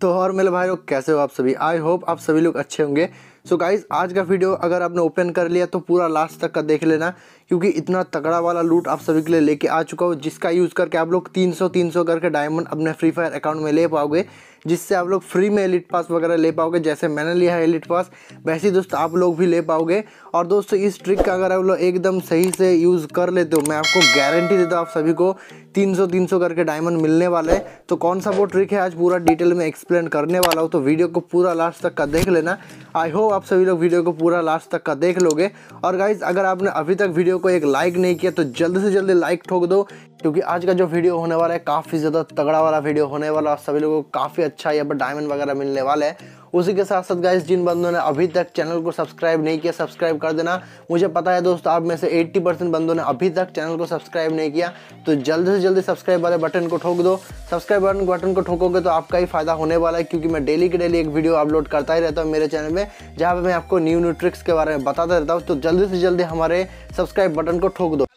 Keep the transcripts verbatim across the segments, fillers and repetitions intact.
तो और मेरे भाई लोग कैसे हो आप सभी। आई होप आप सभी लोग अच्छे होंगे। सो गाइज आज का वीडियो अगर आपने ओपन कर लिया तो पूरा लास्ट तक का देख लेना, क्योंकि इतना तगड़ा वाला लूट आप सभी के लिए लेके आ चुका हूँ, जिसका यूज़ करके आप लोग तीन सौ तीन सौ करके डायमंड अपने फ्री फायर अकाउंट में ले पाओगे, जिससे आप लोग फ्री में एलिट पास वगैरह ले पाओगे। जैसे मैंने लिया है एलिट पास, वैसे ही दोस्तों आप लोग भी ले पाओगे। और दोस्तों इस ट्रिक का अगर आप लोग एकदम सही से यूज़ कर लेते हो, मैं आपको गारंटी देता हूँ आप सभी को तीन सौ तीन सौ करके डायमंड मिलने वाला है। तो कौन सा वो ट्रिक है आज पूरा डिटेल में एक्सप्लेन करने वाला हूँ, तो वीडियो को पूरा लास्ट तक का देख लेना। आई होप आप सभी लोग वीडियो को पूरा लास्ट तक का देख लोगे। और गाइज अगर आपने अभी तक वीडियो को एक लाइक नहीं किया तो जल्दी से जल्दी लाइक ठोक दो, क्योंकि आज का जो वीडियो होने वाला है काफ़ी ज़्यादा तगड़ा वाला वीडियो होने वाला है। सभी लोगों को काफ़ी अच्छा यहाँ पर डायमंड वगैरह मिलने वाला है। उसी के साथ साथ गाइस जिन बंदों ने अभी तक चैनल को सब्सक्राइब नहीं किया, सब्सक्राइब कर देना। मुझे पता है दोस्तों आप में से अस्सी परसेंट बंदों ने अभी तक चैनल को सब्सक्राइब नहीं किया, तो जल्दी से जल्दी सब्सक्राइब वाले बटन को ठोक दो। सब्सक्राइब बटन बटन को ठोकोगे तो आपका ही फायदा होने वाला है, क्योंकि मैं डेली के डेली एक वीडियो अपलोड करता ही रहता हूँ मेरे चैनल में, जहाँ पर मैं आपको न्यू न्यू ट्रिक्स के बारे में बताता रहता हूँ। तो जल्दी से जल्दी हमारे सब्सक्राइब बटन को ठोक दो।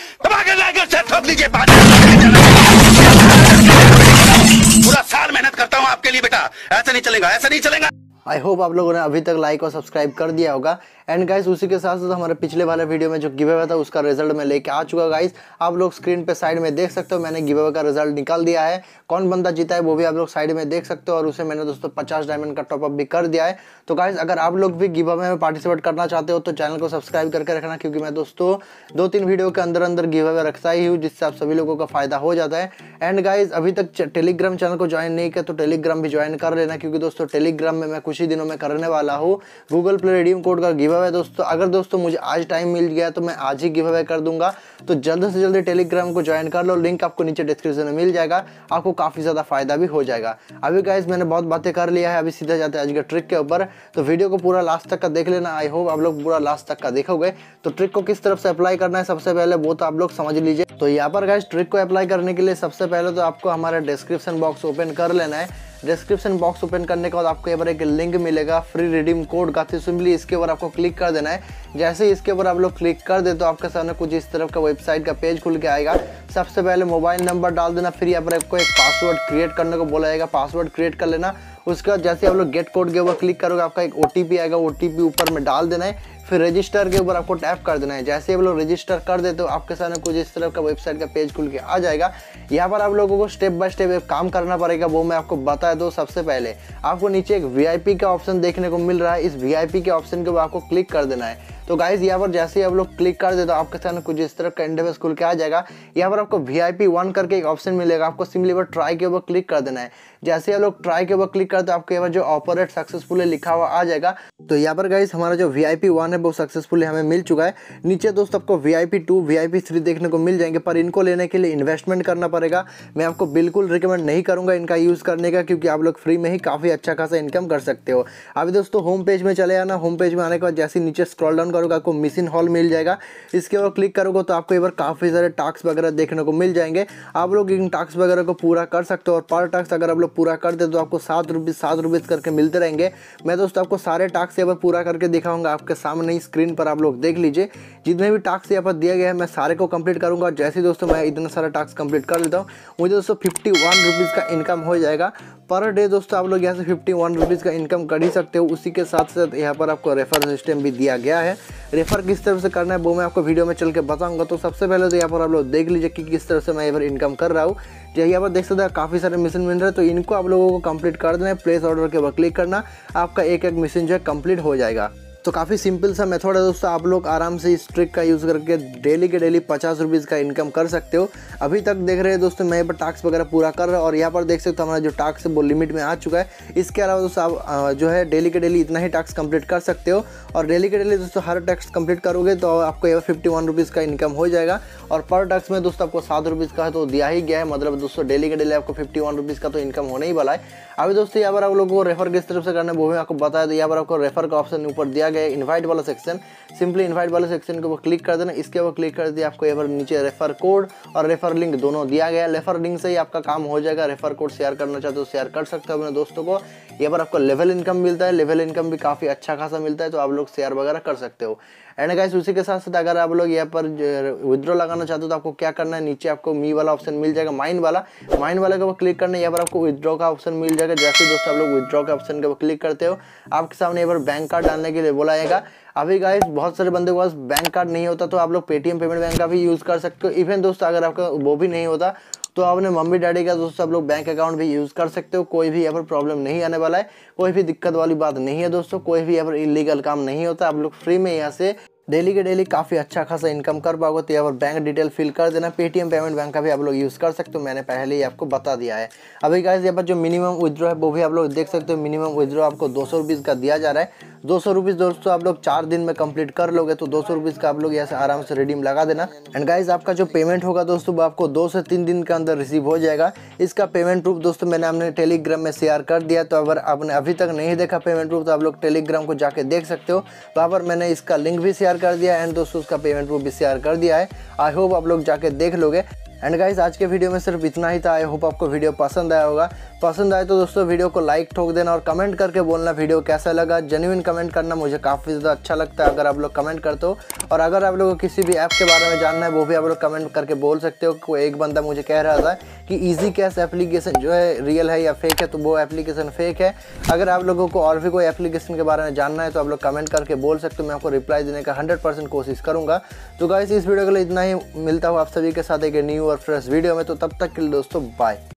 पूरा साल मेहनत करता हूँ आपके लिए बेटा, ऐसा नहीं चलेगा, ऐसा नहीं चलेगा। आई होप आप लोगों ने अभी तक लाइक और सब्सक्राइब कर दिया होगा। एंड गाइस उसी के साथ साथ हमारे पिछले वाले वीडियो में जो गिव अवे था उसका रिजल्ट मैं लेके आ चुका। गाइस आप लोग स्क्रीन पे साइड में देख सकते हो, मैंने गिव अवे का रिजल्ट निकाल दिया है। कौन बंदा जीता है वो भी आप लोग साइड में देख सकते हो, और उसे मैंने दोस्तों पचास डायमंड का टॉपअप भी कर दिया है। तो गाइस अगर आप लोग भी गिव अवे में पार्टिसिपेट करना चाहते हो तो चैनल को सब्सक्राइब करके रखना, क्योंकि मैं दोस्तों दो तीन वीडियो के अंदर अंदर गिव अवे रखता ही हूँ, जिससे आप सभी लोगों का फायदा हो जाता है। एंड गाइज अभी तक टेलीग्राम चैनल को ज्वाइन नहीं किया तो टेलीग्राम भी ज्वाइन कर लेना, क्योंकि दोस्तों टेलीग्राम में मैं कुछ ही दिनों में करने वाला हूँ गूगल प्ले रिडीम कोड का गिव अवे। दोस्तों अगर दोस्तों मुझे आज टाइम मिल गया तो मैं आज ही गिव अवे कर दूंगा, तो जल्द से जल्दी टेलीग्राम को ज्वाइन कर लो। लिंक आपको नीचे डिस्क्रिप्शन में मिल जाएगा, आपको काफी ज्यादा फायदा भी हो जाएगा। अभी गाइज मैंने बहुत बातें कर लिया है, अभी सीधा जाते हैं आज के ट्रिक के ऊपर। तो वीडियो को पूरा लास्ट तक का देख लेना। आई होप आप लोग पूरा लास्ट तक का देखोगे। तो ट्रिक को किस तरफ से अप्लाई करना है सबसे पहले वो तो आप लोग समझ लीजिए। तो यहाँ पर गाइज ट्रिक को अप्लाई करने के लिए सबसे पहले तो आपको हमारा डिस्क्रिप्शन बॉक्स ओपन कर लेना है। डिस्क्रिप्शन बॉक्स ओपन करने के बाद आपको यहाँ पर एक लिंक मिलेगा फ्री रिडीम कोड का, तो सिंपली इसके ऊपर आपको क्लिक कर देना है। जैसे ही इसके ऊपर आप लोग क्लिक कर दे तो आपके सामने कुछ इस तरफ का वेबसाइट का पेज खुल के आएगा। सबसे पहले मोबाइल नंबर डाल देना, फिर यहाँ पर आपको एक पासवर्ड क्रिएट करने को बोला जाएगा, पासवर्ड क्रिएट कर लेना। उसके बाद जैसे आप लोग गेट कोड के ऊपर क्लिक करोगे आपका एक ओटीपी आएगा, ओटीपी ऊपर में डाल देना है, फिर रजिस्टर के ऊपर आपको टैप कर देना है। जैसे आप लोग रजिस्टर कर देते हो आपके सामने कुछ इस तरह का वेबसाइट का पेज खुल के आ जाएगा। यहाँ पर आप लोगों को स्टेप बाय स्टेप एक काम करना पड़ेगा, वो मैं आपको बता दूं। सबसे पहले आपको नीचे एक वीआईपी का ऑप्शन देखने को मिल रहा है, इस वीआईपी के ऑप्शन के ऊपर आपको क्लिक कर देना है। तो गाइज यहाँ पर जैसे ही आप लोग क्लिक कर दे तो आपके सामने कुछ इस तरह का इंटरफेस खुल के आ जाएगा। यहाँ पर आपको वीआईपी वन करके एक ऑप्शन मिलेगा, आपको सिंपली पर ट्राई के ऊपर क्लिक कर देना है। जैसे आप लोग ट्राई के ऊपर क्लिक करते हो आपको यहाँ पर जो ऑपरेट सक्सेसफुली लिखा हुआ आ जाएगा। तो यहाँ पर गाइज हमारा जो वीआईपी वन है वो सक्सेसफुली हमें मिल चुका है। नीचे दोस्तों आपको वीआईपी टू वीआईपी थ्री देखने को मिल जाएंगे, पर इनको लेने के लिए इन्वेस्टमेंट करना पड़ेगा। मैं आपको बिल्कुल रिकमेंड नहीं करूंगा इनका यूज़ करने का, क्योंकि आप लोग फ्री में ही काफ़ी अच्छा खासा इनकम कर सकते हो। अभी दोस्तों होम पेज में चले आना। होम पेज में आने के बाद जैसे नीचे स्क्रॉल डाउन करोगे आपको मिशन हॉल मिल जाएगा। इसके ऊपर क्लिक करोगे तो आपको एक बार काफ़ी सारे टास्क वगैरह देखने को मिल जाएंगे। आप लोग इन टास्क वगैरह को पूरा कर सकते हो, और पर टास्क अगर आप लोग पूरा कर दे तो आपको सात रुपीज़ सात रुपीज़ करके मिलते रहेंगे। मैं दोस्तों आपको सारे टास्क यहाँ पर पूरा करके दिखाऊंगा, आपके सामने ही स्क्रीन पर आप लोग देख लीजिए। जितने भी टास्क यहाँ पर दिया गया है मैं सारे को कंप्लीट करूंगा। जैसे दोस्तों मैं इतना सारा टास्क कंप्लीट कर लेता हूँ मुझे दोस्तों फिफ्टी वन रुपीज़ का इनकम हो जाएगा पर डे। दोस्तों आप लोग यहाँ से फिफ्टी वन रुपीज़ का इनकम कर ही सकते हो। उसी के साथ साथ यहाँ पर आपको रेफर सिस्टम भी दिया गया है। रेफर किस तरह से करना है वो मैं आपको वीडियो में चल के बताऊंगा। तो सबसे पहले तो यहाँ पर आप लोग देख लीजिए कि किस तरह से मैं यहाँ पर इनकम कर रहा हूँ। यहाँ पर देख सकते हैं काफ़ी सारे मिशन मिल रहे हैं, तो इनको आप लोगों को कंप्लीट कर देना है। प्लेस ऑर्डर के ऊपर क्लिक करना, आपका एक एक मिशन जो है कंप्लीट हो जाएगा। तो काफ़ी सिंपल सा मेथड है दोस्तों, आप लोग आराम से इस ट्रिक का यूज़ करके डेली के डेली पचास रुपीज़ का इनकम कर सकते हो। अभी तक देख रहे हैं दोस्तों मैं यहाँ पर टास्क वगैरह पूरा कर रहा हूँ, और यहाँ पर देख सकते हो हमारा जो टास्क है वो लिमिट में आ चुका है। इसके अलावा दोस्तों आप जो है डेली के डेली इतना ही टास्क कंप्लीट कर सकते हो, और डेली के डेली दोस्तों हर टास्क कंप्लीट करोगे तो आपको यहाँ फिफ्टी वन रुपीज़ का इनकम हो जाएगा। और पर टास्क में दोस्तों आपको सात रुपीज़ का है तो दिया ही गया है, मतलब दोस्तों डेली के डेली आपको फिफ्टी वन रुपीज़ का तो इनकम होने ही वाला है। अभी दोस्तों यहाँ पर आप लोगों को रेफर किस तरफ से करना है वो भी आपको बताया। तो यहाँ पर आपको रेफर का ऑप्शन ऊपर दिया गया है, इन्वाइट वाला सेक्शन, सिंपली इन्वाइट वाले सेक्शन के ऊपर क्लिक कर देना। इसके ऊपर क्लिक कर दिया आपको यहाँ पर नीचे रेफर कोड और रेफर लिंक दोनों दिया गया है। रेफर लिंक से ही आपका काम हो जाएगा। रेफर कोड शेयर करना चाहते हो शेयर कर सकते हो अपने दोस्तों को। यहाँ पर आपको लेवल इनकम मिलता है, लेवल इनकम भी काफ़ी अच्छा खासा मिलता है, तो आप लोग शेयर वगैरह कर सकते हो। एंड गाइस उसी के साथ साथ अगर आप लोग यहाँ पर विड्रॉ लगाना चाहते हो तो आपको क्या करना है, नीचे आपको मी वाला ऑप्शन मिल जाएगा, माइन वाला माइन वाले के ऊपर क्लिक करना है। यहाँ पर आपको विड्रॉ का ऑप्शन मिल जाएगा। जैसे दोस्तों आप लोग विड्रॉ के ऑप्शन के ऊपर क्लिक करते हो, आपके सामने यहाँ पर बैंक कार्ड डालने के लिए बोला जाएगा। अभी गाइस बहुत सारे बंदे के पास बैंक कार्ड नहीं होता तो आप लोग पेटीएम पेमेंट बैंक का भी यूज़ कर सकते हो। इवन दोस्तों अगर आपका वो भी नहीं होता तो आपने मम्मी डैडी का दोस्तों आप लोग बैंक अकाउंट भी यूज़ कर सकते हो। कोई भी यहाँ पर प्रॉब्लम नहीं आने वाला है, कोई भी दिक्कत वाली बात नहीं है दोस्तों। कोई भी यहाँ पर इलीगल काम नहीं होता। आप लोग फ्री में यहाँ से डेली के डेली काफ़ी अच्छा खासा इनकम कर पाओगे। तो यहाँ पर बैंक डिटेल फिल कर देना। पेटीएम पेमेंट बैंक का भी आप लोग यूज़ कर सकते हो, मैंने पहले ही आपको बता दिया है। अभी गाइस यहाँ पर जो मिनिमम विड्रॉ है वो भी आप लोग देख सकते हो। मिनिमम विड्रॉ आपको दो सौ रुपीज़ का दिया जा रहा है। दो सौ रुपीज़ दोस्तों आप लोग चार दिन में कंप्लीट कर लोगे तो दो सौ रुपीज़ का आप लोग यहाँ से आराम से रिडीम लगा देना। एंड गाइस आपका जो पेमेंट होगा दोस्तों वो आपको दो से तीन दिन के अंदर रिसीव हो जाएगा। इसका पेमेंट प्रूफ दोस्तों मैंने अपने टेलीग्राम में शेयर कर दिया। तो अगर आपने अभी तक नहीं देखा पेमेंट प्रूफ तो आप लोग टेलीग्राम को जाके देख सकते हो। वहाँ पर मैंने इसका लिंक भी शेयर कर दिया एंड दोस्तों उसका पेमेंट प्रूफ भी शेयर कर दिया है। आई होप आप लोग जाके देख लोगे। एंड गाइस आज के वीडियो में सिर्फ इतना ही था। आई होप आपको वीडियो पसंद आया होगा। पसंद आए तो दोस्तों वीडियो को लाइक ठोक देना और कमेंट करके बोलना वीडियो कैसा लगा। जेन्युइन कमेंट करना मुझे काफ़ी ज़्यादा अच्छा लगता है अगर आप लोग कमेंट करते हो। और अगर आप लोगों को किसी भी ऐप के बारे में जानना है वो भी आप लोग कमेंट करके बोल सकते हो। कोई एक बंदा मुझे कह रहा था कि ईजी कैश एप्लीकेशन जो है रियल है या फेक है, तो वो एप्लीकेशन फेक है। अगर आप लोगों को और भी कोई एप्लीकेशन के बारे में जानना है तो आप लोग कमेंट करके बोल सकते हो। मैं आपको रिप्लाई देने का हंड्रेड परसेंट कोशिश करूँगा। तो गाइस इस वीडियो के लिए इतना ही। मिलता हूँ आप सभी के साथ एक न्यू और फ्रेश वीडियो में। तो तब तक के लिए दोस्तों बाय।